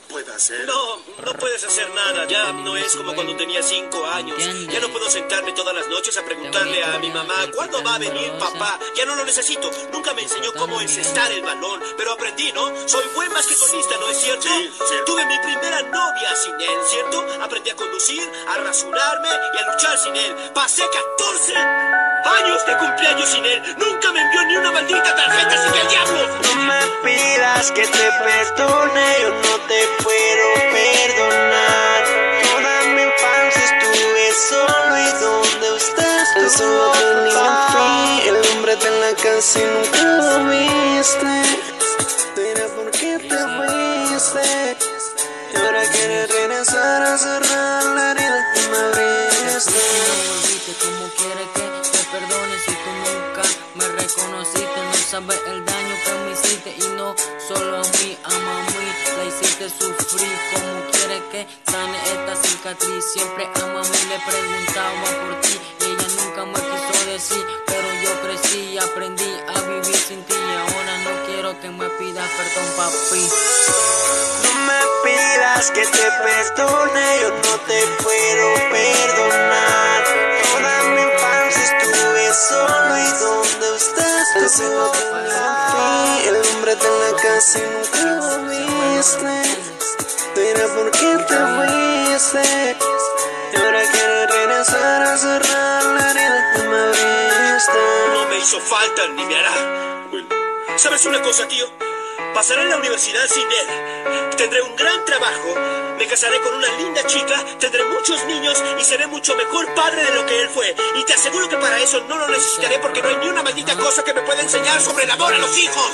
pueda hacer? No, no puedes hacer nada. Ya no es como cuando tenía 5 años. Ya no puedo sentarme todas las noches a preguntarle a mi mamá ¿cuándo va a venir papá? Ya no lo necesito. Nunca me enseñó cómo encestar el balón, pero aprendí, ¿no? Soy buen basquetbolista, ¿no es cierto? Sí, cierto. Tuve mi primera novia sin él, ¿cierto? Aprendí a conducir, a rasurarme y a luchar sin él. Pasé 14 años de cumpleaños sin él. Nunca me envió ni una maldita tarjeta, así que el diablo. No me pidas que te perdone, yo no te puedo perdonar. Toda mi infancia estuve solo y donde usted estuvo. Solo tenía fe, el hombre de la casa y nunca lo viste. Mira por qué te fuiste. Y ahora quieres regresar a cerrar la herida que me abriste. Como quieres que te perdone si tú nunca me reconociste? No sabes el daño que me hiciste y no solo a mí, a mami la hiciste sufrir. Como quieres que sane esta cicatriz? Siempre a mami le preguntaba por ti y ella nunca me quiso decir, pero yo crecí y aprendí a vivir sin ti y ahora no quiero que me pidas perdón, papi. No me pidas que te perdone, yo no te puedo perdonar. Toda mi infancia estuve solo y donde usted estuvo tenía fe. El hombre de la casa y nunca lo viste. Mira por qué te fuiste. Y ahora quieres regresar a cerrar la herida que me abriste. No me hizo falta ni me hará. ¿Sabes una cosa, tío? Pasaré la universidad sin él. Tendré un gran trabajo. Me casaré con una linda chica. Tendré muchos niños y seré mucho mejor padre de lo que él fue. Y te aseguro que para eso no lo necesitaré porque no hay ni una maldita cosa que me pueda enseñar sobre el amor a los hijos.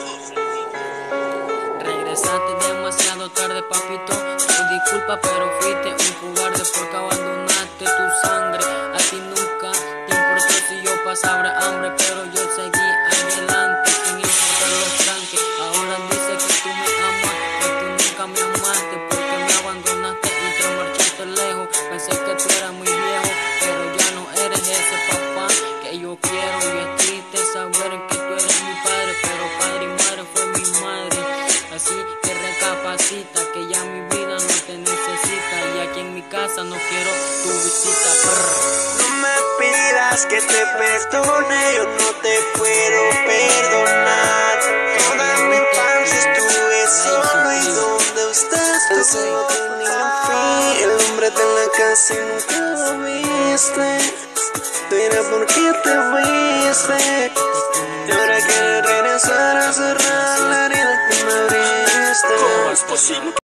Regresaste demasiado tarde, papito. Tu disculpa, pero fuiste un cobarde porque abandonaste tu sangre. A ti nunca te importó si yo pasaba hambre, pero yo seguí adelante sin importar los tranques. Ahora dices que tú me amas, pero tú nunca me amaste porque me abandonaste y te marchaste lejos. Pensé que tú eras muy viejo, pero ya no eres ese papá que yo quiero. Y es triste saber que tú eres mi padre, pero padre y madre fue mi madre. Así que recapacita que ya mi vida no te necesita y aquí en mi casa no quiero tu visita. No me pidas que te perdone, yo no te puedo perdonar. Toda mi infancia estuve solo y donde usted estuvo tenía fe. El hombre de la casa y nunca lo viste. Mira por qué te fuiste. Y ahora quieres regresar a cerrar la herida que me abriste. ¿Cómo es posible?